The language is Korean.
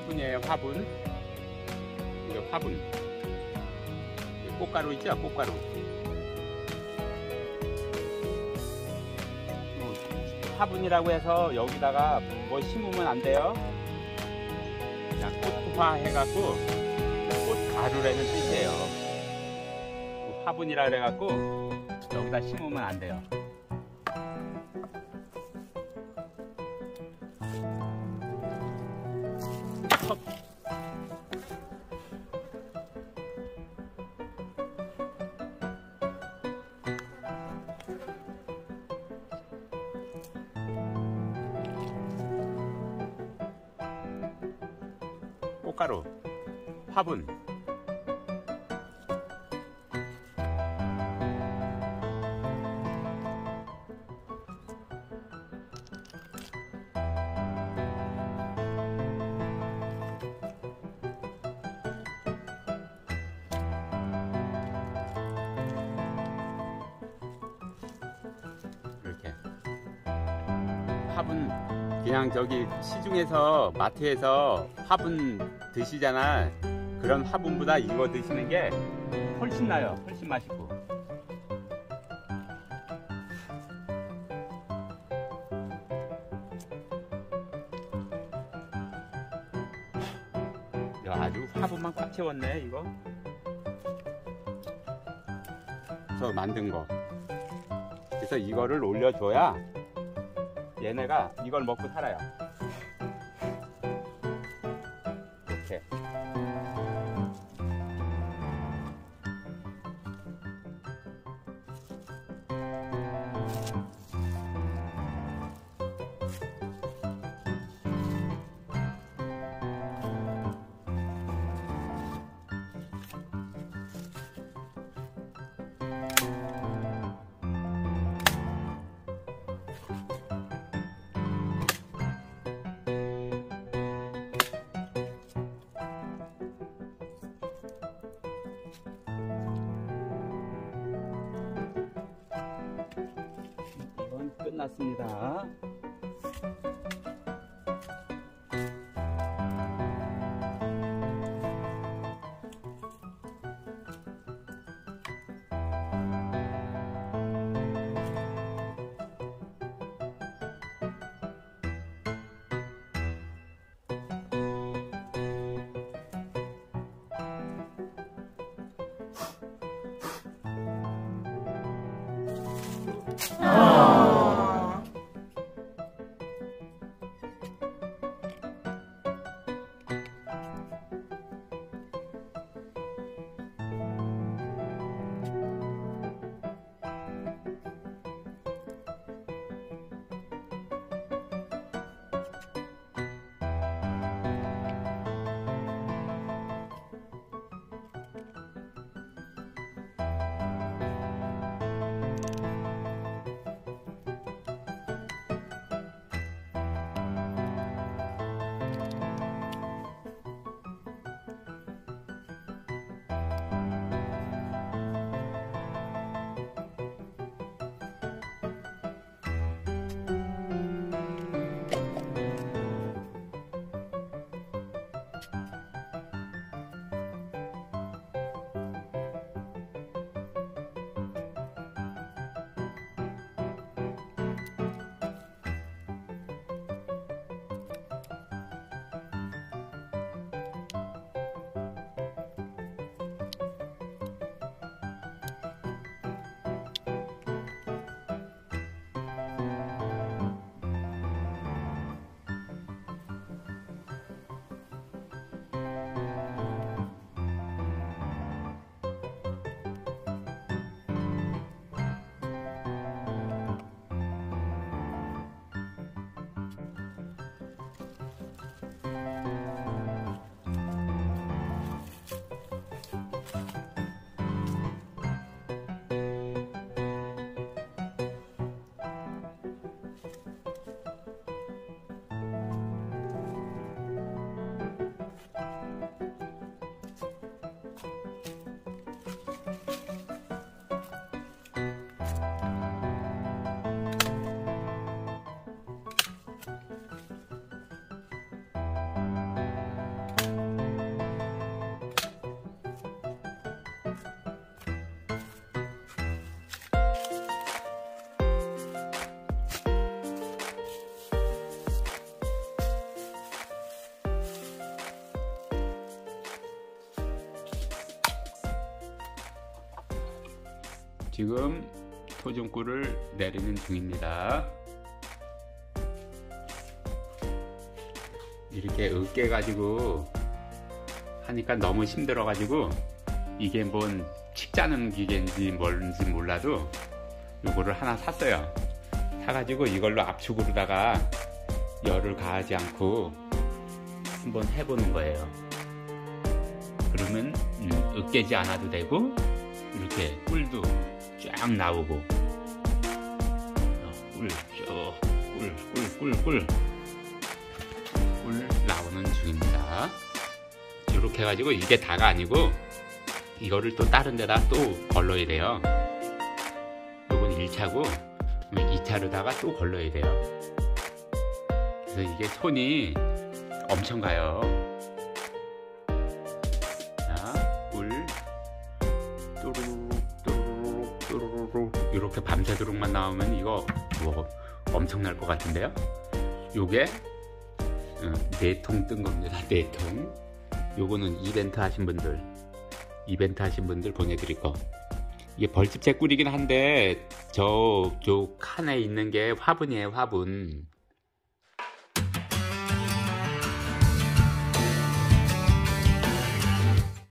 화분이에요, 화분. 이거 화분. 꽃가루 있죠? 꽃가루. 화분이라고 해서 여기다가 뭐 심으면 안 돼요. 그냥 꽃화 해갖고 꽃가루라는 뜻이에요. 화분이라 그래갖고 여기다 심으면 안 돼요. 꽃가루, 화분. 이렇게 화분, 그냥 저기 시중에서 마트에서 화분 드시잖아. 그런 화분보다 이거 드시는 게 훨씬 나요. 훨씬 맛있고. 야, 아주 화분만 꽉 채웠네 이거. 저 만든 거. 그래서 이거를 올려줘야 얘네가 이걸 먹고 살아요. 이렇게. 이건 끝났습니다. 지금 토종꿀을 내리는 중입니다. 이렇게 으깨 가지고 하니까 너무 힘들어 가지고 이게 뭔 칡 짜는 기계인지 뭔지 몰라도 요거를 하나 샀어요. 사가지고 이걸로 압축으로다가 열을 가하지 않고 한번 해보는 거예요. 그러면 으깨지 않아도 되고 이렇게 꿀도 쫙 나오고 꿀 나오는 중입니다. 이렇게 해가지고 이게 다가 아니고 이거를 또 다른 데다 또 걸러야 돼요. 요건 1차고 2차로다가 또 걸러야 돼요. 그래서 이게 손이 엄청 가요. 자, 꿀 또루룩 이렇게 밤새도록만 나오면 이거 뭐 엄청날 것 같은데요. 요게 4통 뜬 겁니다. 4통. 요거는 이벤트 하신 분들 보내드릴 거. 이게 벌집제 꿀이긴 한데 저쪽 칸에 있는 게 화분이에요. 화분.